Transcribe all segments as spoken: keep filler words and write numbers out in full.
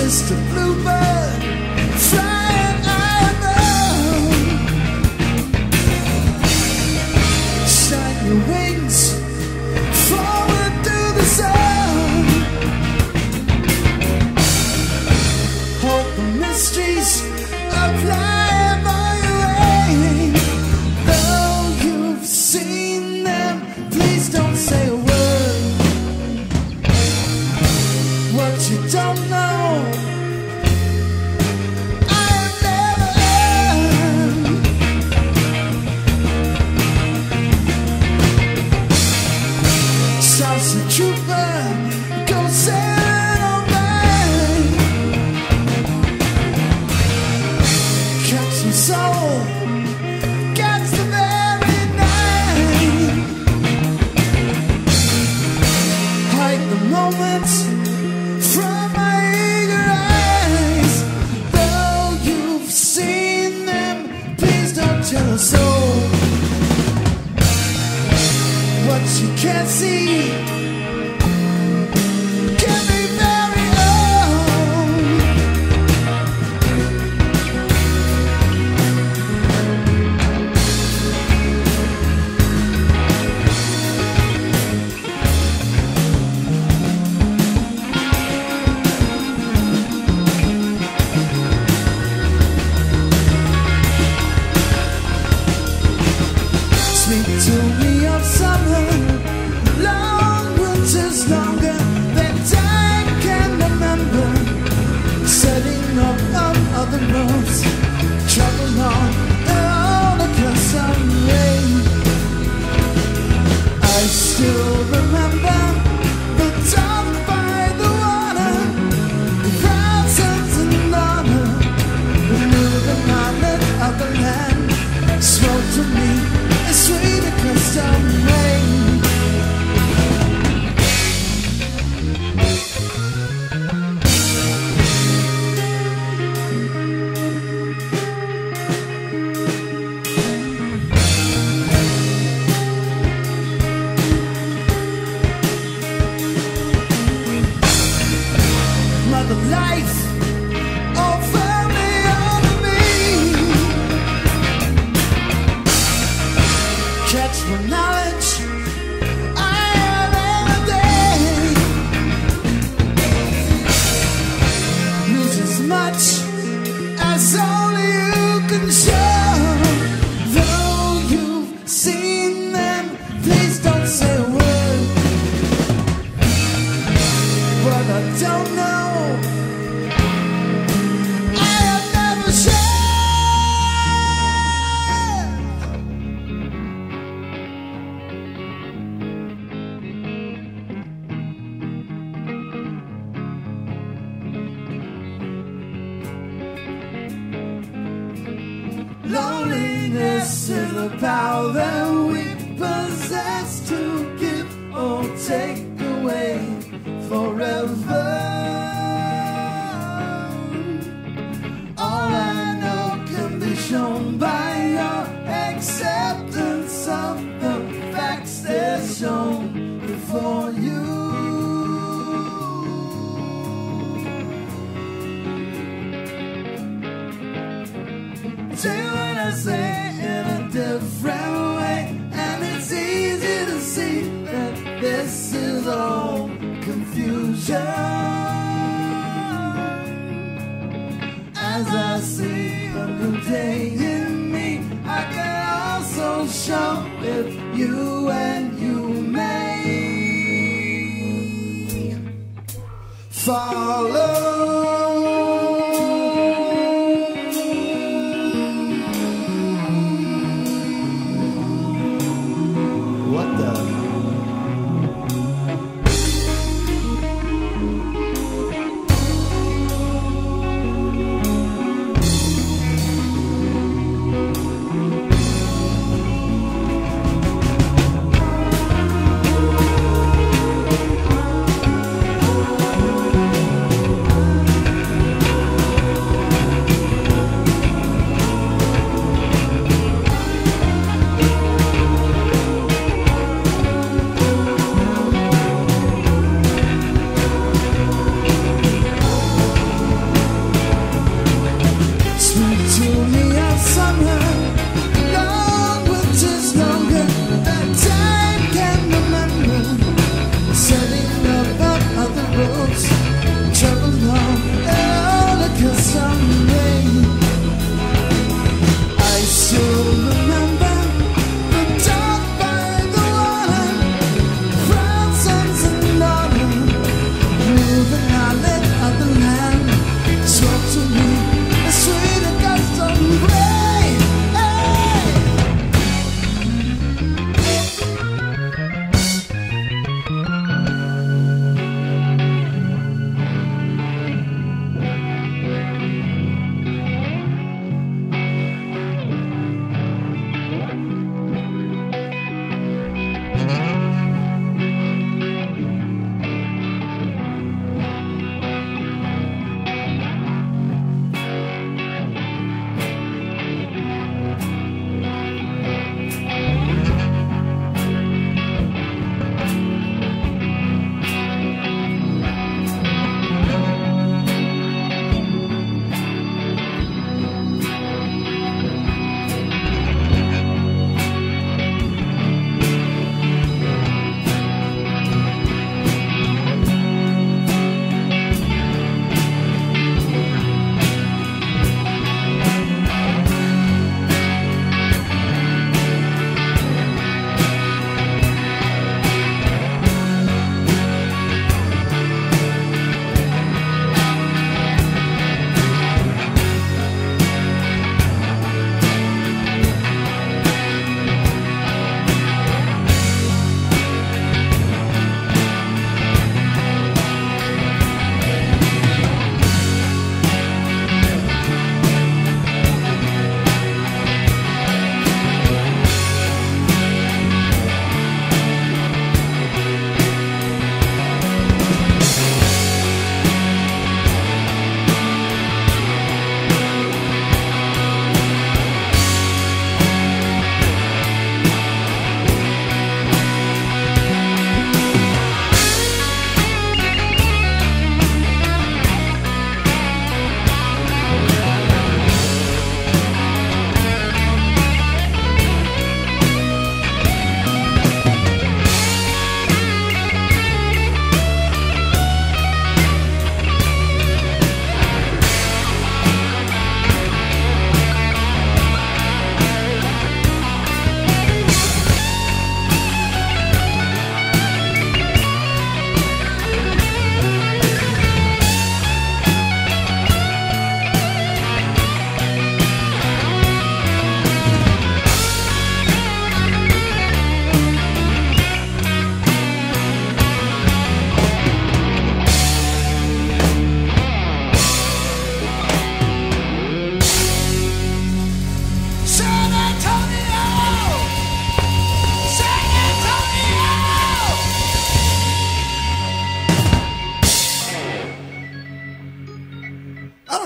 Mister Bluebird, flying high above. Shine your wings forward to the sun. Hold the mysteries of life on your way. Though you've seen them, please don't say a word. What you don't know, I have never heard. Starship trooper, go sailing on by. Catch your soul, catch the very night. Hide the moments from my eager eyes. Though you've seen them, please don't tell a soul. What you can't see can be very old. Speak to me of summer, long winters longer than time can remember. Setting up on other roads, traveling on all the curse of rain. I still remember the dawn by the water, the proud sons and honor, the moving island of the land. Spoke to me a sweet custom rain. Mother life over me, over me. Catch my knowledge I have every day. Lose as much as only you can show. Though you've seen them, please don't say a word. What I don't know, I have never shared. Loneliness is the power that we possess to give or take away forever. All I know can be shown by your acceptance of the facts they're shown before you. Say what I say in a different way, and it's easy to see that this is all confusion. As I see a new day in me, I can also show if you and you may follow. What the?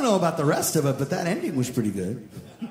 know about the rest of it, but that ending was pretty good.